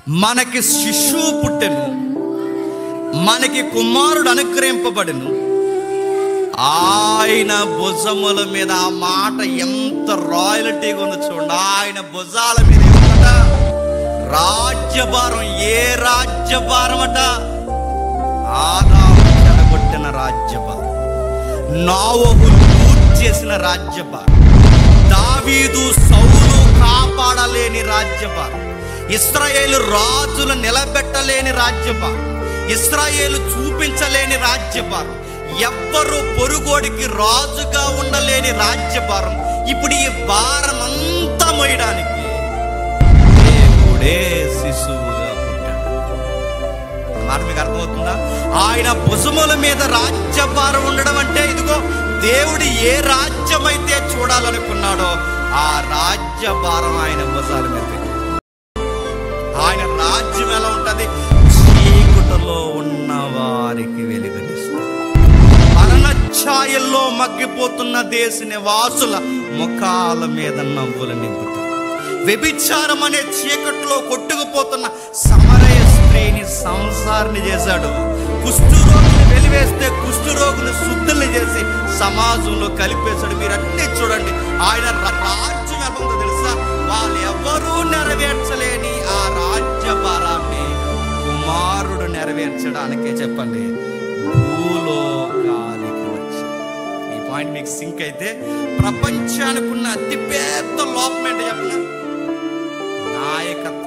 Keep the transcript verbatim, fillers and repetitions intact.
మనకి శిశువు పుట్టెను, మనకి కుమారుడు అనుగ్రహింపబడెను, ఆయన భుజముల మీద. ఆ మాట ఎంత రాయల్టీగా ఉందో చూడండి. ఆయన భుజాల మీద ఏమట? రాజ్యభారం. ఏ రాజ్యభారం అట? ఆదాము చెడగొట్టిన రాజ్యభారం, నోవహు లూట్ చేసిన రాజ్యభారం, దావీదు సౌలు కాపాడలేని రాజ్యభారం, ఇశ్రాయేలు రాజులు నిలబెట్టలేని రాజ్యభారం, ఇశ్రాయేలు చూపించలేని రాజ్యభారం, ఎవ్వరు పొరుగోడికి రాజుగా ఉండలేని రాజ్యభారం. ఇప్పుడు ఈ భారం అంతా మోయడానికి దేవుడే శిశువుగా పుట్టాడు. మాట మీకు అర్థమవుతుందా? ఆయన భుజముల మీద రాజ్యభారం ఉండడం అంటే ఇదిగో దేవుడు ఏ రాజ్యం అయితే చూడాలనుకున్నాడో ఆ రాజ్యభారం ఆయన భుజాల మీద. ఆయన రాజ్యం ఎలా ఉంటది? చీకటిలో ఉన్న వారికి వెలుగునిస్తుంది, మరణ ఛాయల్లో మగ్గిపోతున్న దేశ నివాసుల ముఖాల మీద నవ్వులు నింపుతాడు. వ్యభిచారం అనే చీకట్లో కొట్టుకుపోతున్న సమరయ స్త్రీని సంసారిని చేశాడు. కుష్ఠరోగుని వెలివేస్తే కుష్ఠరోగుని శుద్ధుల్ని చేసి సమాజంలో కలిపేశాడు. మీరు అన్నీ చూడండి. ఆయన రాజ్యం ఎలా ఉందో తెలుసా? వాళ్ళు ఎవరూ నెరవేర్చలేని ఆ రాజ్యభారాన్ని కుమారుడు నెరవేర్చడానికే చెప్పండి భూలోకానికి వచ్చాడు. ఈ పాయింట్ మీకు సింక్ అయితే ప్రపంచానికి ఉన్న అతిపెద్ద లోపం ఏంటో చెప్పండి, నాయకత్వం.